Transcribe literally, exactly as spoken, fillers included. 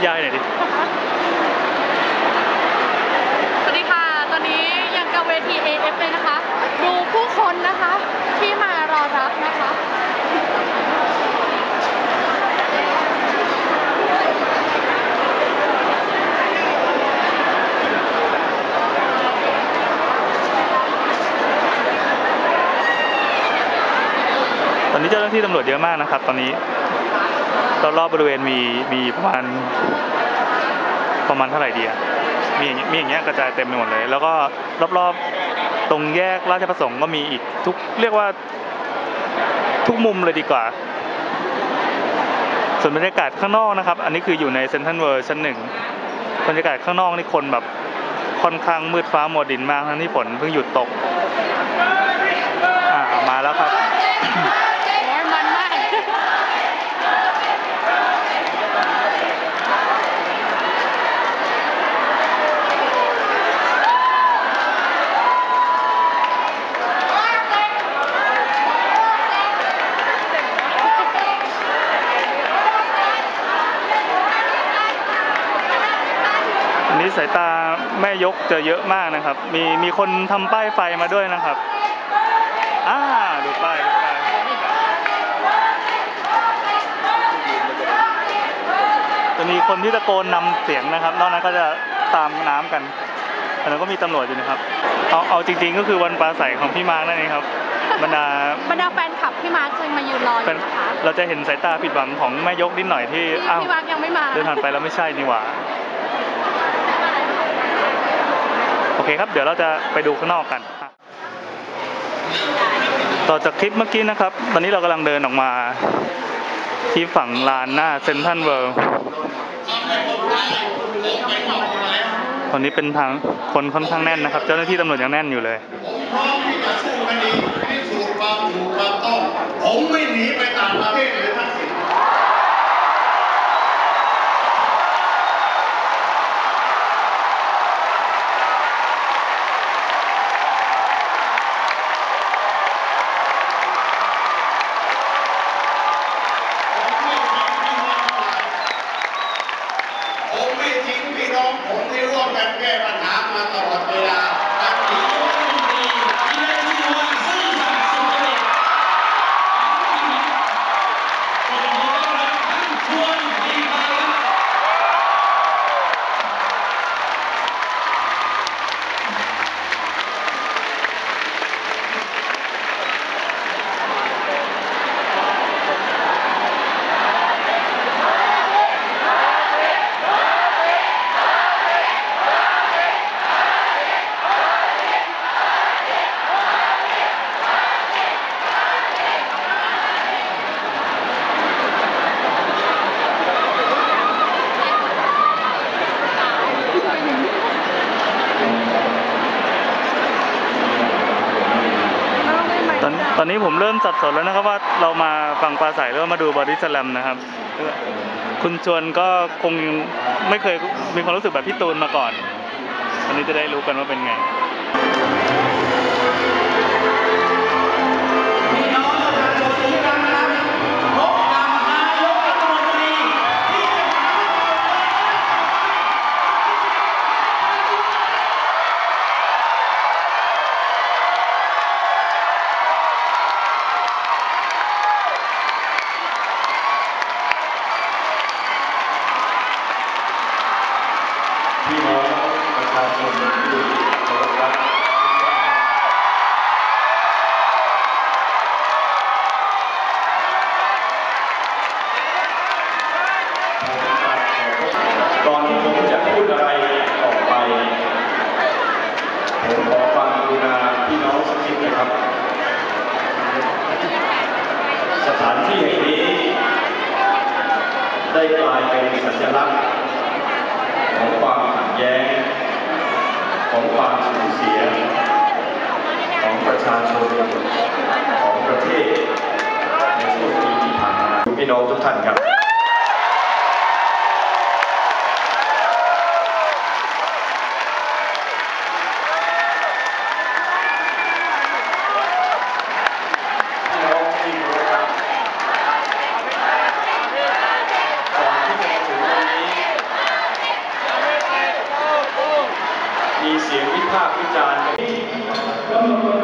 ยายหน่อยดิสวัสดีค่ะตอนนี้ยังกับเวที เอ เอฟ เลยนะคะดูผู้คนนะคะที่มารอรับนะคะตอนนี้เจ้าหน้าที่ตำรวจเยอะมากนะครับตอนนี้รอบๆบริเวณมีมีประมาณประมาณเท่าไหร่ดีอะมีอย่างมีอย่างเงี้ยกระจายเต็มไปหมดเลยแล้วก็รอบๆตรงแยกราชประสงค์ก็มีอีกทุกเรียกว่าทุกมุมเลยดีกว่าส่วนบรรยากาศข้างนอกนะครับอันนี้คืออยู่ในเซ็นทรัลเวิลด์ชั้นหนึ่งบรรยากาศข้างนอกนี่คนแบบค่อนข้างมืดฟ้ามัวดินมากทั้งที่ฝนเพิ่งหยุดตกอ่ามาแล้วครับมันมากอันนี้สายตาแม่ยกจะเยอะมากนะครับมีมีคนทำป้ายไฟมาด้วยนะครับอ่าดูป้ายดูป้ายจะมีคนที่ตะโกนนำเสียงนะครับนอกนั้นก็จะตามน้ำกันแล้วก็มีตำรวจอยู่นะครับเอาเอาจริงๆก็คือวันปราศัยของพี่มาร์คนั่นเองครับบรรดาบรรดาแฟนคลับพี่มาร์คจะมายืนรออยู่นะคะเราจะเห็นสายตาผิดหวังของแม่ยกนิดหน่อยที่อ้าวพี่มาร์คยังไม่มาเดินผ่านไปแล้วไม่ใช่นี่หว่าโอเคครับเดี๋ยวเราจะไปดูข้างนอกกันต่อจากคลิปเมื่อกี้นะครับตอนนี้เรากำลังเดินออกมาที่ฝั่งลานหน้าเซ็นทรัลเวิลด์ตอนนี้เป็นทางคนค่อนข้างแน่นนะครับเจ้าหน้าที่ตำรวจยังแน่นอยู่เลยผมไม่หนีไปต่างประเทศเลยทั้งสิ้นผมไม่ทิ้งพี่น้องผมที่ร่วมกันแก้ปัญหามาตลอดเวลาตั้งแต่ตอนตอนนี้ผมเริ่มสับสนแล้วนะครับว่าเรามาฟังปราศัยหรือว่ามาดูบอดี้สแลมนะครับคุณชวนก็คงไม่เคยมีความรู้สึกแบบพี่ตูนมาก่อนวันนี้จะได้รู้กันว่าเป็นไงพี่น้องประชาชนที่เคารพรักก่อนที่ผมจะพูดอะไรต่อไปผมขอความกรุณาพี่น้องสักนิดนะครับสถานที่แห่งนี้ได้กลายเป็นสัญลักษณ์ของความขัดแย้งของความสูญเสียของประชาชนของประเทศในช่วงปีที่ผ่านมาพี่น้องทุกท่านครับ ผมีเสียงวิพากษ์วิจารณ์กัน